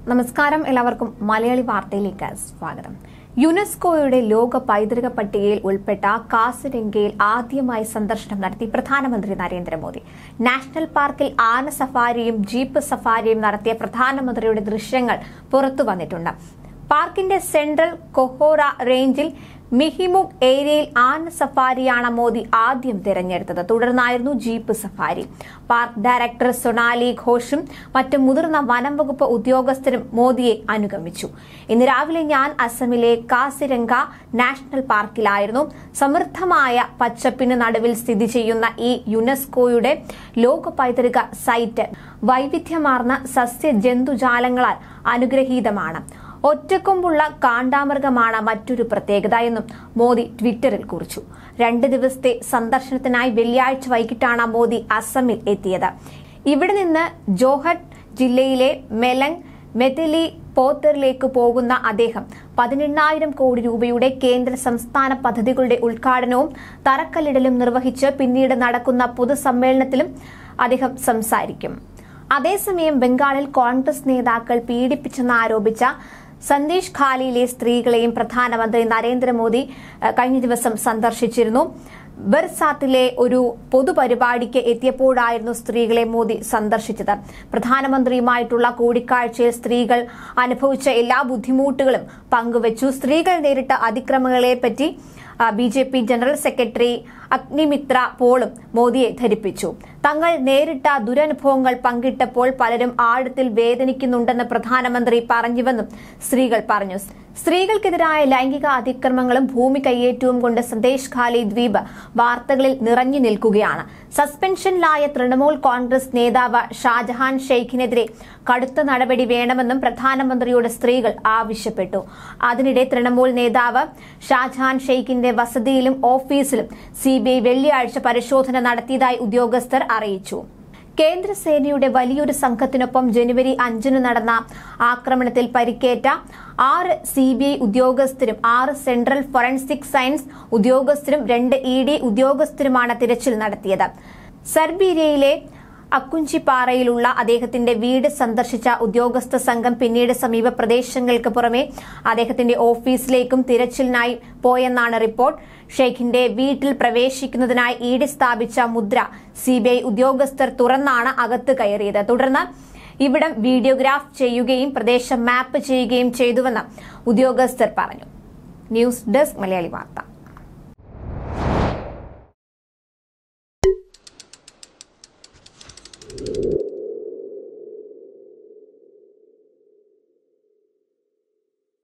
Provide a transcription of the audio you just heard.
നമസ്കാരം, എല്ലാവർക്കും മലയാളി വാർത്തയിലേക്ക് സ്വാഗതം. യുനെസ്കോയുടെ ലോക പൈതൃക പട്ടികയിൽ ഉൾപ്പെട്ട കാസിരംഗയിൽ ആദ്യമായി സന്ദർശനം നടത്തി പ്രധാനമന്ത്രി നരേന്ദ്രമോദി. നാഷണൽ പാർക്കിൽ ആന സഫാരിയും ജീപ്പ് സഫാരിയും നടത്തിയ പ്രധാനമന്ത്രിയുടെ ദൃശ്യങ്ങൾ പുറത്തുവന്നിട്ടുണ്ട്. പാർക്കിന്റെ സെൻട്രൽ കൊഹോറ റേഞ്ചിൽ മിഹിമുക് ഏരിയയിൽ ആന സഫാരിയാണ് മോദി ആദ്യം തിരഞ്ഞെടുത്തത്. തുടർന്നായിരുന്നു jeep safari. Park director Sonali ഘോഷും മറ്റ് മുതിർന്ന വനം വകുപ്പ് ഉദ്യോഗസ്ഥരും മോദിയെ അനുഗമിച്ചു. ഇന്ന് രാവിലെ ഞാൻ അസമിലെ കാസിരംഗ നാഷണൽ പാർക്കിലായിരുന്നു. സമൃദ്ധമായ പച്ചപ്പിന് നടുവിൽ സ്ഥിതി ചെയ്യുന്ന ഈ യുനെസ്കോയുടെ ലോക പൈതൃക സൈറ്റ് വൈവിധ്യമാർന്ന സസ്യ ജന്തുജാലങ്ങളാൽ അനുഗ്രഹീതമാണ്. ഒറ്റക്കൊമ്പുള്ള കാണ്ടാമൃഗമാണ് മറ്റൊരു പ്രത്യേകത എന്നും മോദി ട്വിറ്ററിൽ കുറിച്ചു. 2 ദിവസത്തെ സന്ദർശനത്തിനായി വെള്ളിയാഴ്ച വൈകിട്ടാണ് മോദി അസമിൽ എത്തിയത്. ഇവിടെ നിന്ന് ജോഹട്ട് ജില്ലയിലെ മെലങ് മെഥിലി പോത്തറിലേക്ക് പോകുന്ന അദ്ദേഹം 18,000 കോടി രൂപയുടെ കേന്ദ്ര സംസ്ഥാന പദ്ധതികളുടെ ഉദ്ഘാടനവും തറക്കല്ലിടലും നിർവഹിച്ച് പിന്നീട് നടക്കുന്ന പൊതുസമ്മേളനത്തിലും അദ്ദേഹം സംസാരിക്കും. അതേസമയം ബംഗാളിൽ കോൺഗ്രസ് നേതാക്കൾ പീഡിപ്പിച്ചെന്നാരോപിച്ച സന്ദേശ് ഖാലിയിലെ സ്ത്രീകളെയും പ്രധാനമന്ത്രി നരേന്ദ്രമോദി കഴിഞ്ഞ ദിവസം സന്ദർശിച്ചിരുന്നു. ബർസാത്തിലെ ഒരു പൊതുപരിപാടിക്ക് എത്തിയപ്പോഴായിരുന്നു സ്ത്രീകളെ മോദി സന്ദർശിച്ചത്. പ്രധാനമന്ത്രിയുമായിട്ടുള്ള കൂടിക്കാഴ്ചയിൽ സ്ത്രീകൾ അനുഭവിച്ച എല്ലാ ബുദ്ധിമുട്ടുകളും പങ്കുവച്ചു. സ്ത്രീകൾ നേരിട്ട അതിക്രമങ്ങളെപ്പറ്റി BJP ജനറൽ സെക്രട്ടറി അഗ്നിമിത്ര പോളും മോദിയെ ധരിപ്പിച്ചു. തങ്ങൾ നേരിട്ട ദുരനുഭവങ്ങൾ പങ്കിട്ടപ്പോൾ പലരും ആഴത്തിൽ വേദനിക്കുന്നുണ്ടെന്ന് പ്രധാനമന്ത്രി പറഞ്ഞുവെന്നും സ്ത്രീകൾ പറഞ്ഞു. സ്ത്രീകൾക്കെതിരായ ലൈംഗിക അതിക്രമങ്ങളും ഭൂമി കയ്യേറ്റവും കൊണ്ട് സന്ദേശ് ഖാലി ദ്വീപ് വാർത്തകളിൽ നിറഞ്ഞു നിൽക്കുകയാണ്. സസ്പെൻഷനിലായ തൃണമൂൽ കോൺഗ്രസ് നേതാവ് ഷാജഹാൻ ഷെയ്ഖിനെതിരെ കടുത്ത നടപടി വേണമെന്നും പ്രധാനമന്ത്രിയോട് സ്ത്രീകൾ ആവശ്യപ്പെട്ടു. അതിനിടെ തൃണമൂൽ നേതാവ് ഷാജഹാൻ ഷെയ്ഖിന്റെ വസതിയിലും ഓഫീസിലും CBI വെള്ളിയാഴ്ച പരിശോധന നടത്തിയതായി ഉദ്യോഗസ്ഥർ അറിയിച്ചു. കേന്ദ്രസേനയുടെ വലിയൊരു സംഘത്തിനൊപ്പം ജനുവരി 5 നടന്ന ആക്രമണത്തിൽ പരിക്കേറ്റ 6 CBI ഉദ്യോഗസ്ഥരും 6 സെൻട്രൽ ഫോറൻസിക് സയൻസ് ഉദ്യോഗസ്ഥരും 2 ED ഉദ്യോഗസ്ഥരുമാണ് തിരച്ചിൽ നടത്തിയത്. സെർബിയയിലെ അക്കുഞ്ചിപ്പാറയിലുള്ള അദ്ദേഹത്തിന്റെ വീട് സന്ദർശിച്ച ഉദ്യോഗസ്ഥ സംഘം പിന്നീട് സമീപ പ്രദേശങ്ങൾക്ക് പുറമെ അദ്ദേഹത്തിന്റെ ഓഫീസിലേക്കും തിരച്ചിലിനായി പോയെന്നാണ് റിപ്പോർട്ട്. ഷെയ്ഖിന്റെ വീട്ടിൽ പ്രവേശിക്കുന്നതിനായി ED സ്ഥാപിച്ച മുദ്ര CBI ഉദ്യോഗസ്ഥർ തുറന്നാണ് അകത്ത് കയറിയത്. തുടർന്ന് ഇവിടം വീഡിയോഗ്രാഫ് ചെയ്യുകയും പ്രദേശം മാപ്പ് ചെയ്യുകയും ചെയ്തുവെന്ന് ഉദ്യോഗസ്ഥർ പറഞ്ഞു. ന്യൂസ് ഡെസ്ക് മലയാളി വാർത്ത.